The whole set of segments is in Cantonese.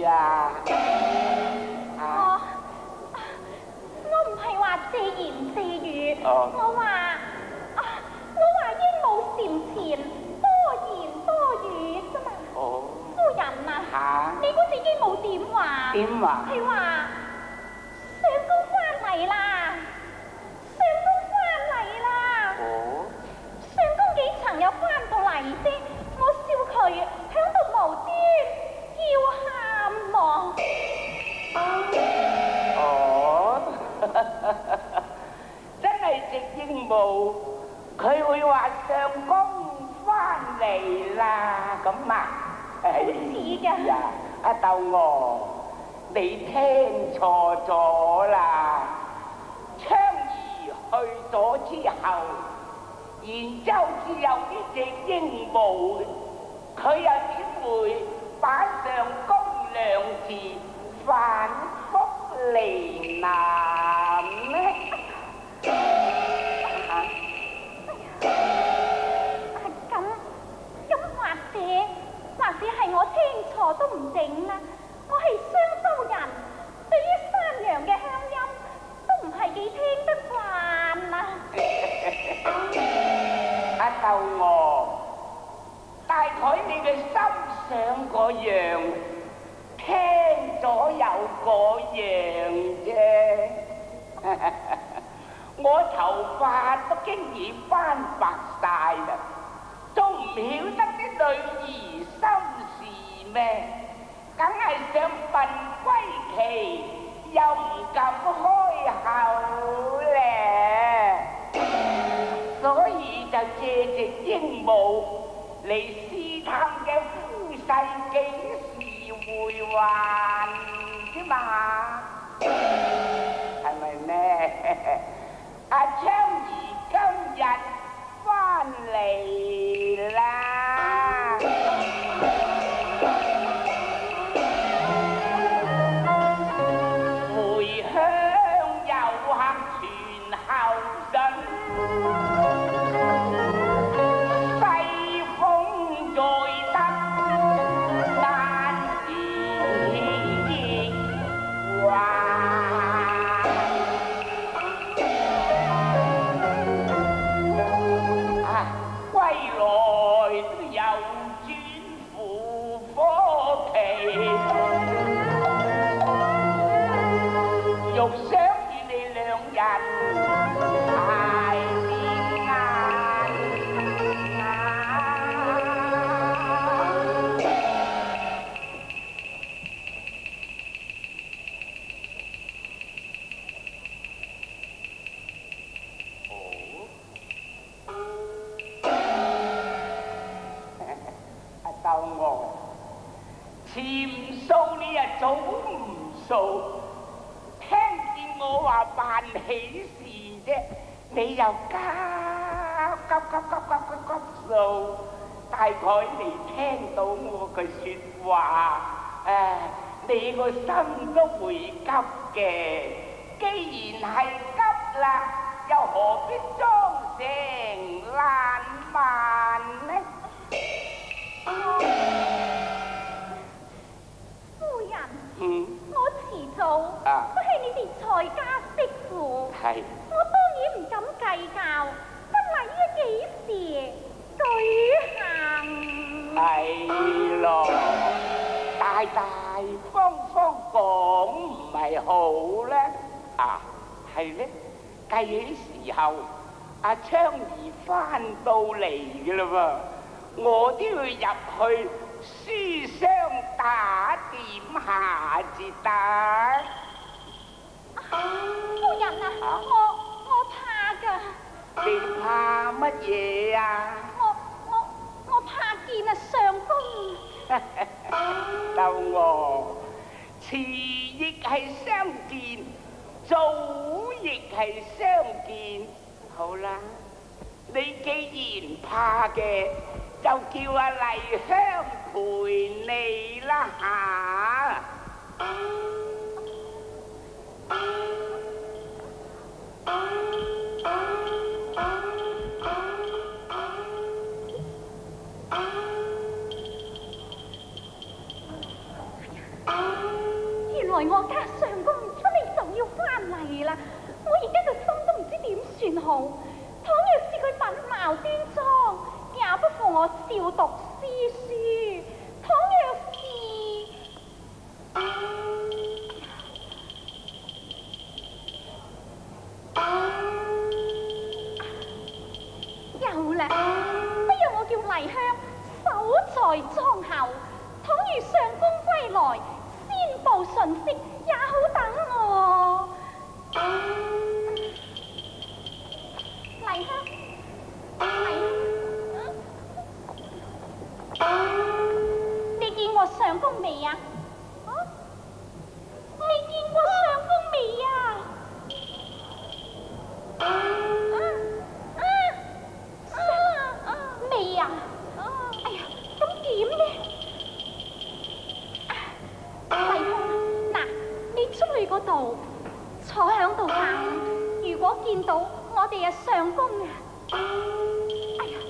啊？ 我唔係話借言借語，我話鸚鵡禪前多言多語啫嘛。夫人啊，你嗰隻鸚鵡點話？ 點話？ 係話相公翻嚟啦，相公翻嚟啦。相公幾層又翻到嚟啫？我笑佢響度無端叫喊喎。 真係隻鸚鵡，佢會話相公翻嚟啦咁啊！ 好似㗎。 阿竇娥，你聽錯咗啦。昌兒去咗之後，然之後只有呢隻鸚鵡，佢又點會把相公兩字反覆呢喃呢？或者係我聽錯都唔定啦。我係雙州人，對於山羊嘅鄉音都唔係幾聽得慣啊。阿竇娥，大概你嘅心想嗰樣，聽咗有嗰樣啫。我頭髮都經已斑白晒啦，仲唔曉得啲女兒心事咩？梗係想問歸期，又唔敢開口咧，所以就借隻鸚鵡嚟試探嘅夫婿幾時回還啫嘛，係咪咩？阿昌兒今日翻嚟啦！回鄉遊客傳後信，西風再得難以還。歸來都有轉負科期，欲想與你兩人太變眼。阿竇娥，詞唔數你啊早唔數，聽見我話辦喜事啫，你又急數，大概你聽到我句説話，你個心都會急嘅。既然係急啦，又何必裝成爛漫呢？夫人，我遲做都係你哋蔡家媳婦，我當然唔敢計較婚禮呢幾時舉行。係咯，大大方方講唔係好咧？係咧，計起時候，阿昌兒翻到嚟嘅嘞喎。我都要入去書箱打點下至得。夫人啊，我怕㗎。你怕乜嘢啊？我怕見啊相公。竇娥，遲亦係相見，早亦係相見。好啦，你既然怕嘅，就叫阿麗香陪你啦嚇。 來我家相公出嚟就要翻嚟啦，我而家個心都唔知點算好。倘若是佢品貌端莊，也不負我少讀詩書；倘若是有啦，不如我叫麗香守在莊後，倘如相公歸來，先報信息也好等我。麗香，你見過相公未啊？你見過相公未啊？未啊？哎呀，咁點呢？麗香，嗱，你出去嗰度坐響度等，如果見到我哋嘅相公啊，哎呀！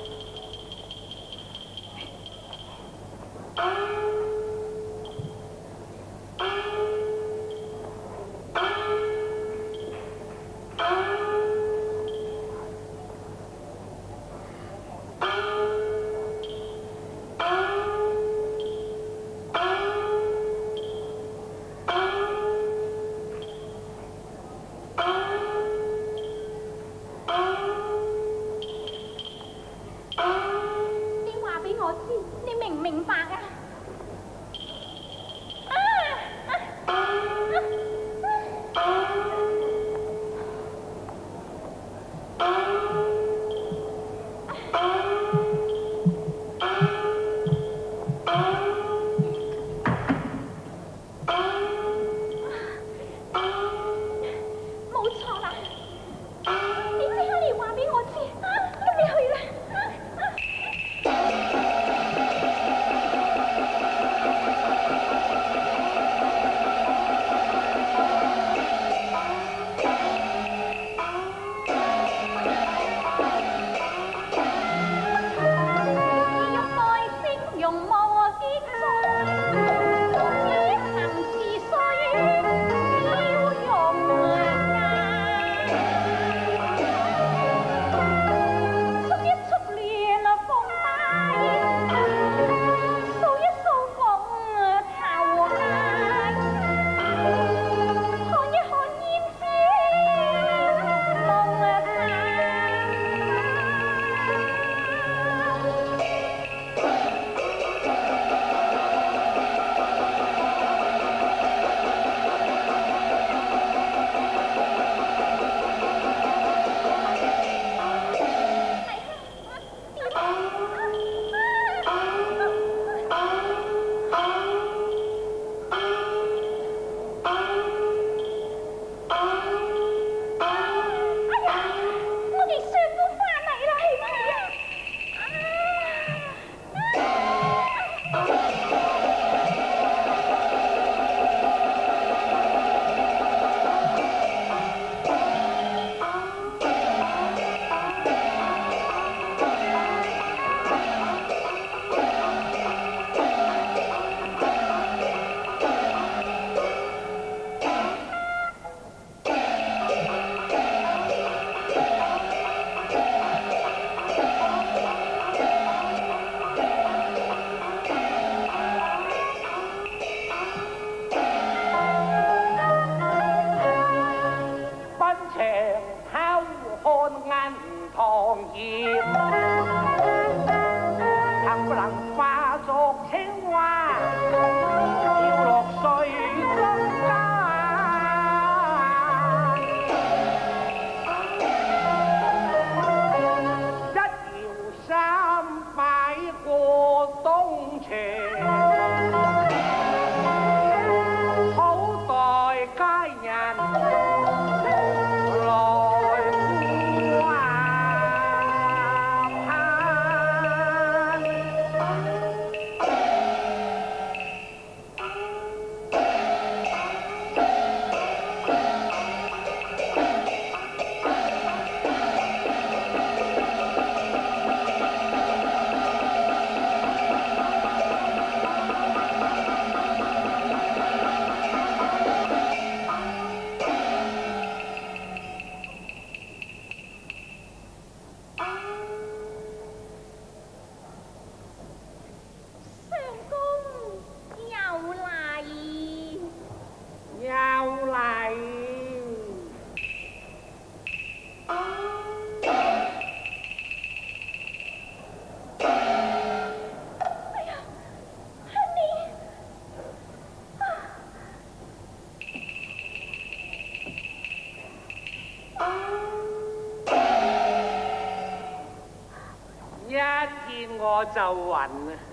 我就暈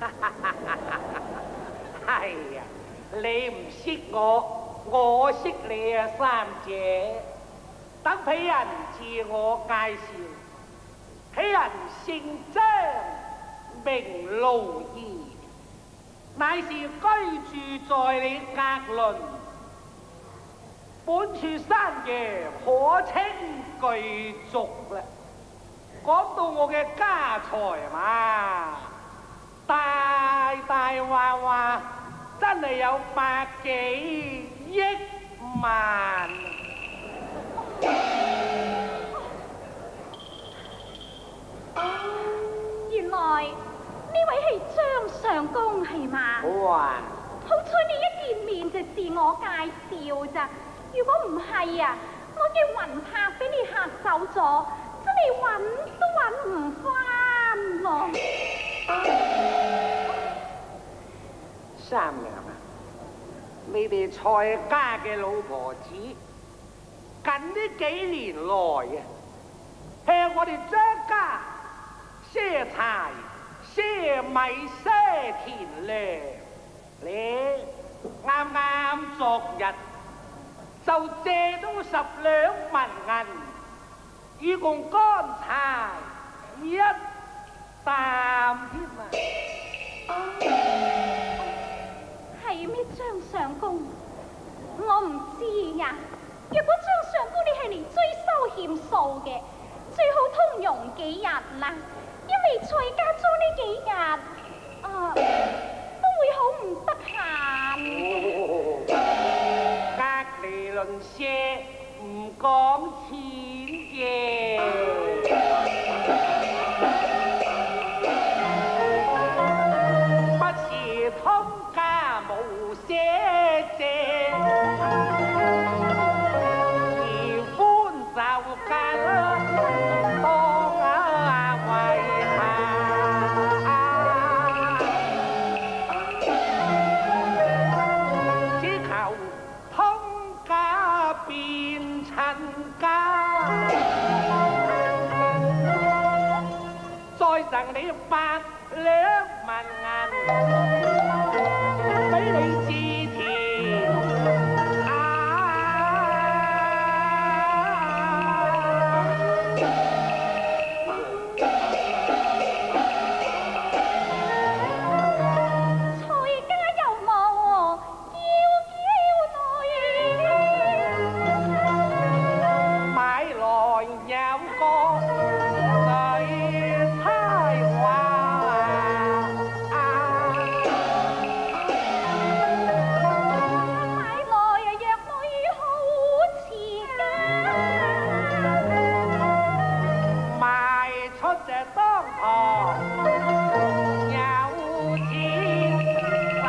哎呀，你唔識我，我識你啊，三姐。等俾人自我介紹，鄙人姓張，名盧兒，乃是居住在你隔鄰。本處山爺可稱巨族啦。講到我嘅家財嘛，大大話話真係有百幾億萬。 原來呢位係張相公係嘛？ 哇！ 好彩你一見面就自我介紹咋，如果唔係啊，我嘅魂魄俾你嚇走咗，真係揾都揾唔返咯。 三娘啊，你哋蔡家嘅老婆子近呢幾年來啊，向我哋張家賒柴、賒米、賒田糧。你啱啱昨日就借咗10兩銀銀，以共乾柴一擔添啊！ 係咩張相公？我唔知呀。若果張相公你係嚟追收欠數嘅，最好通融幾日啦，因為蔡家租呢幾日都會好唔得閒。 隔離鄰舍唔講錢嘅，不是通家無寫借，而歡就緊當為下，只求通家變親家，再贈你8兩銀銀，俾你自填蔡家有冇買來有個女猜話買來若女好似賣出就當堂有錢賺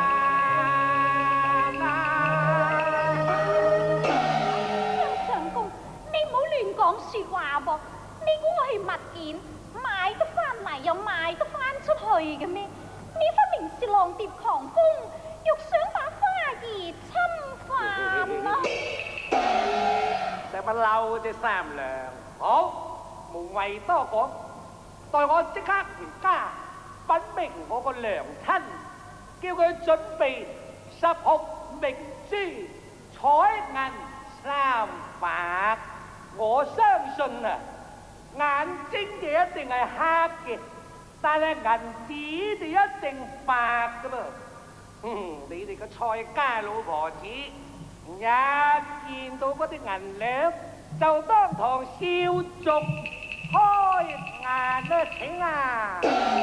張相公，你唔好亂講説話噃！你估我係物件買得翻嚟又賣得翻出去嘅咩？呢分明是浪蝶狂風，欲想把花兒侵犯啊！ 使乜嬲啫三娘？好，無謂多講，待我即刻回家稟明我個娘親，叫佢準備10盒明珠、彩銀3百。我相信啊，眼睛就一定係黑嘅，但係銀紙就一定白噶噃。你哋個蔡家老婆子一見到嗰啲銀兩，就當堂笑逐開眼啊！請啊！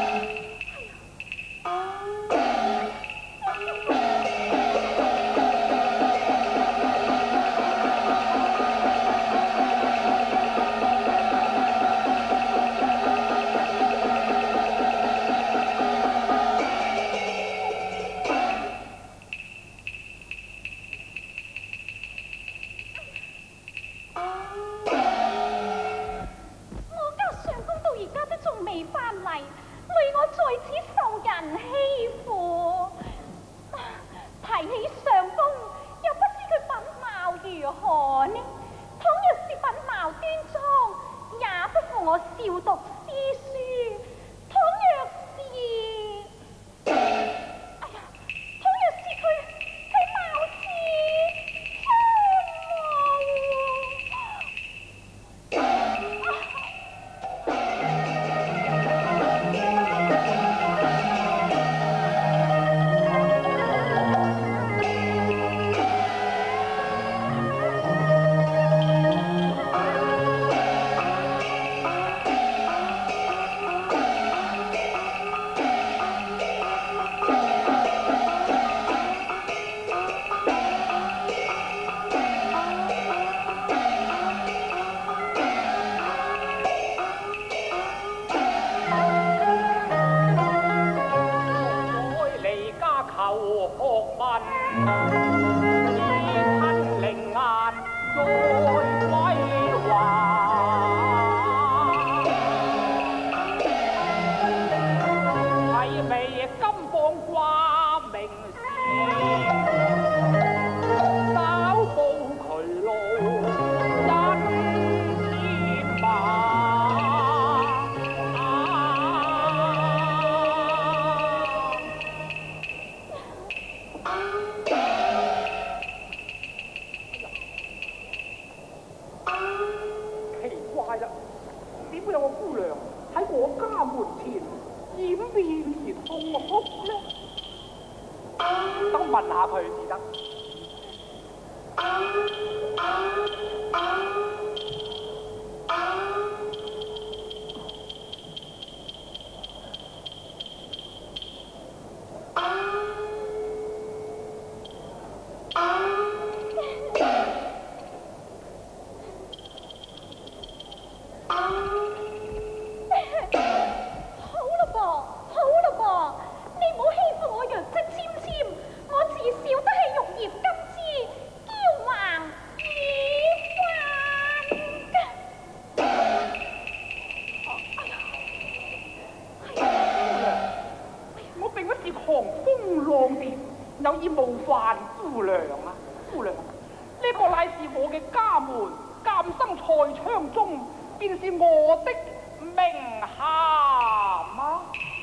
我家相公到而家都仲未翻嚟，累我在此受人欺負。提起相公，又不知佢品貌如何呢？倘若是品貌端莊，也不負我笑讀詩書；倘若是邊有個姑娘喺我家門前掩面而痛哭咧？等問下佢至得。有意冒犯姑娘啊！姑娘，呢個乃是我嘅家門，監生蔡昌忠便是我的名銜啊！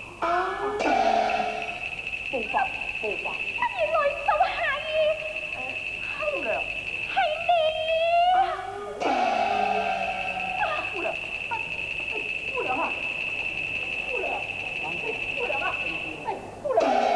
冒犯，冒犯。 原來就係姑娘， 係你。 姑娘，姑娘啊！姑娘，姑娘啊！姑娘。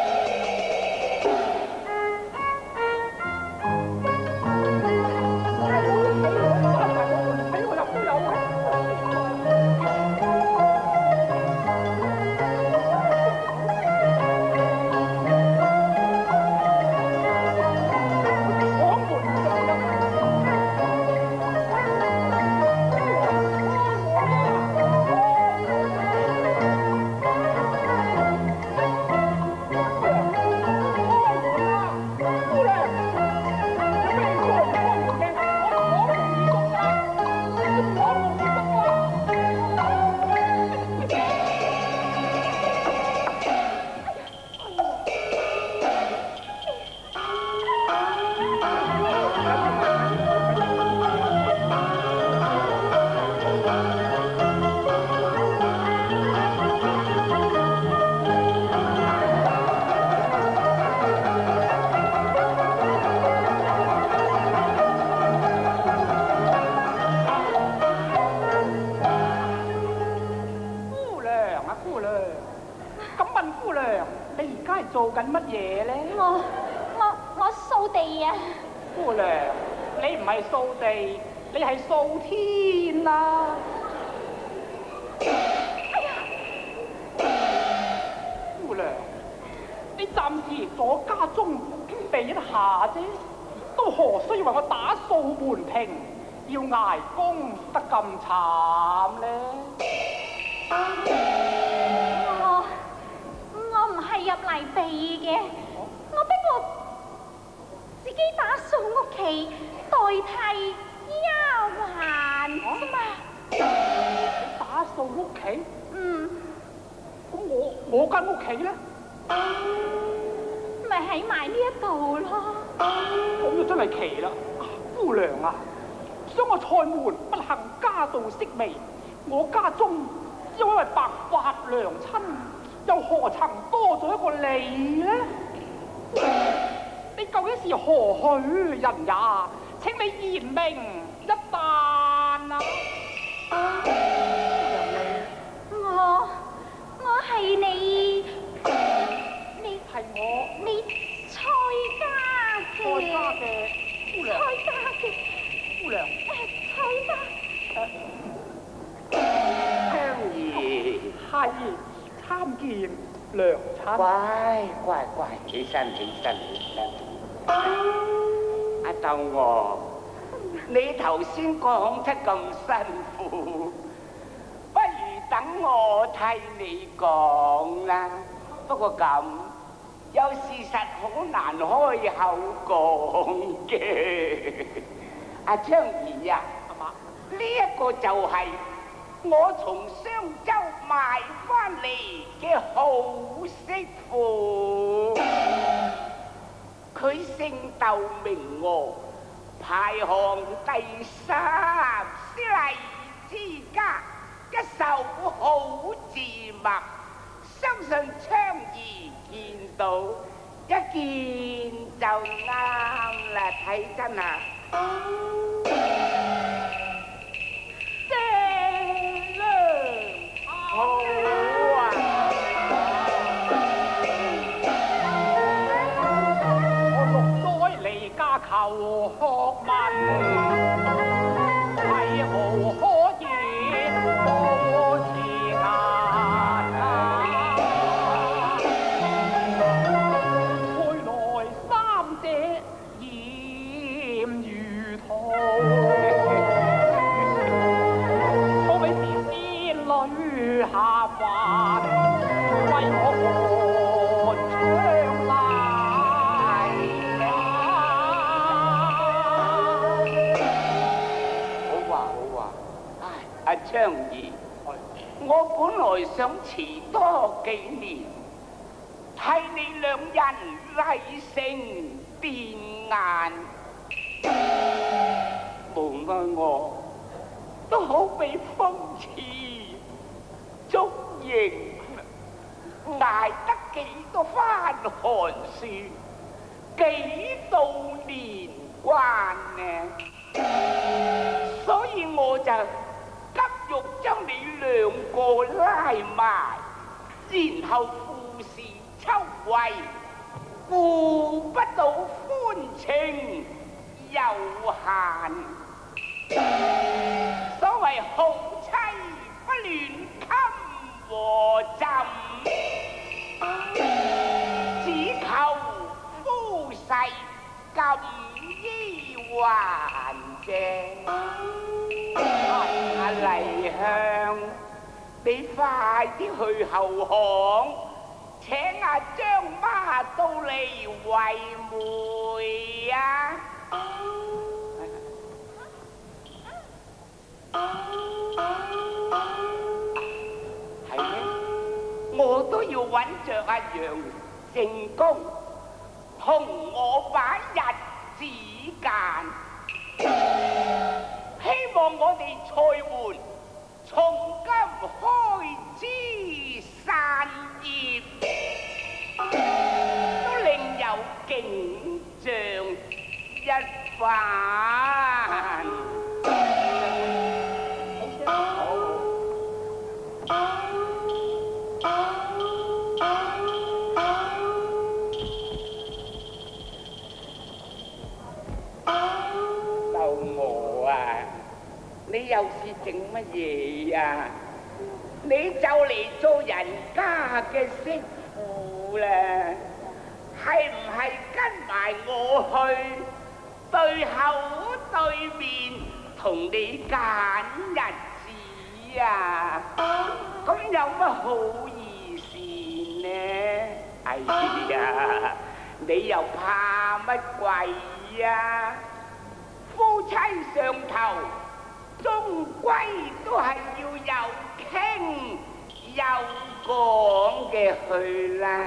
做緊乜嘢咧？ 我掃地啊！ 姑娘，你唔係掃地，你係掃天啊！ 哎呀！ 姑娘，你暫時咗家中準備一下啫，都何須為我打掃門庭，要捱工得咁慘咧？ 我唔係入嚟避嘅，我不過自己打掃屋企，代替丫鬟啫嘛。 你打掃屋企？ 嗯。 咁我間屋企咧？ 咪喺埋呢一度咯。 咁就真係奇啦！姑娘啊，想我蔡門不幸家道式微，我家中只有一位白髮娘親。又何曾多咗一個你呢？你究竟是何許人也？請你言明一旦啊！ 我係你係我你蔡家嘅姑娘， 蔡家嘅姑娘， 蔡家香兒係。參見娘親。 乖，起身。阿竇娥，你頭先講得咁辛苦，不如等我替你講啦。不過咁，有事實好難開口講嘅。阿昌兒啊，呢一個就係我從商州買翻嚟嘅好媳婦，佢姓竇名娥，排行第3，私麗之家，一手好字墨，相信昌兒見到一見就啱啦，睇真啊！ 學問，係無可言無詞眼啊！回來三者豔如圖，好比是仙女下凡，為我看窗阿昌兒，我本來想遲多幾年，替你兩人禮成殿顏，無奈我都好比風刺竹形，捱得幾多番寒暑，幾度年關呢？所以我就急欲將你兩個拉埋，然後富士秋惠，顧不到歡情悠閒。所謂好妻不亂襟和枕，只求夫婿錦衣還正。阿麗香，你快啲去後巷，請阿張媽到嚟為媒啊！係咩？我都要揾着阿楊正公，同我把日子間。希望我哋賽換從今開枝散葉，都另有景象一番。到我啊！你又是整乜嘢啊？你就嚟做人家嘅媳婦啦，係唔係跟埋我去對口對面同你揀日子啊？咁有乜好意思呢？哎呀，你又怕乜鬼啊？夫妻上頭，終歸都係要有傾有講嘅去啦。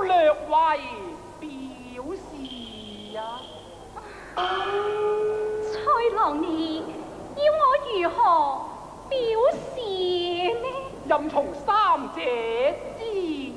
翠郎你要我如何表示呢？ 任從三者之意。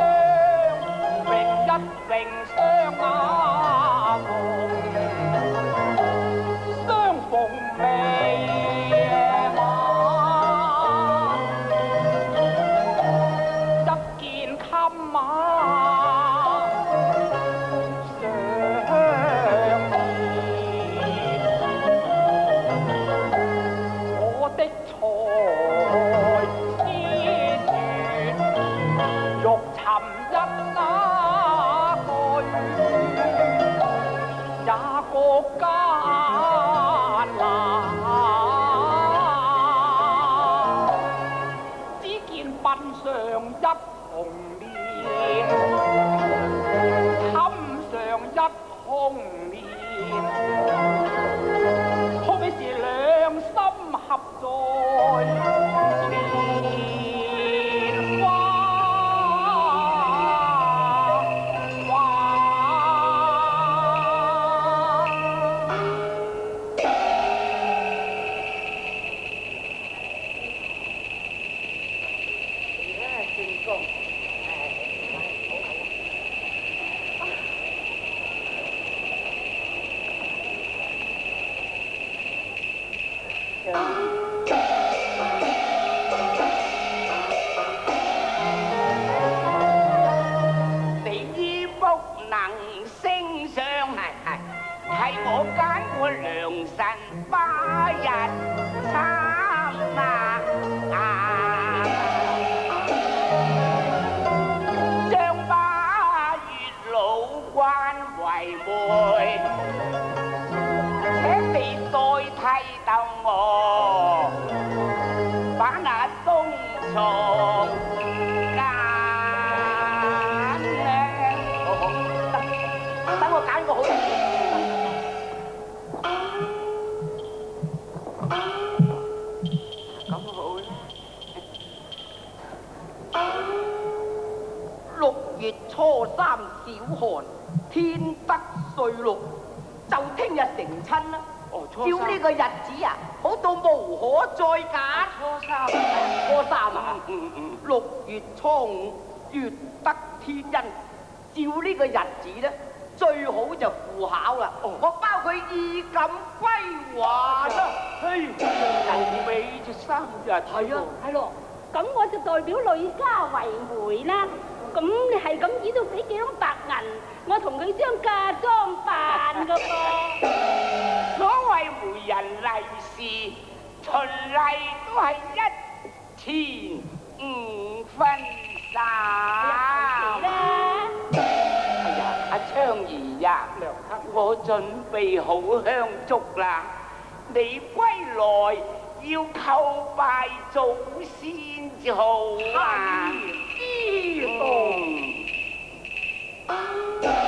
榮一榮雙眼夢。 國家啦，只見鬢上一紅蓮，襟上一紅蓮，可比是兩心合在蓮花。 初三小寒，天得歲六，就聽日成親啦。哦，照呢個日子啊，好到無可再揀。初三啊，6月初5，月得天恩。照呢個日子咧，最好就赴考啦。我包佢衣錦歸還啦。 嘿，後尾就3日。 係啊， 係咯。咁我就代表女家為媒啦。咁你係咁意都俾幾多白銀，我同佢將嫁妝辦噶噃。 所謂媒人利是，循例都係1/5分3。哎呀，阿昌兒呀，我準備好香燭啦，你歸來要叩拜祖先就好啊。知道。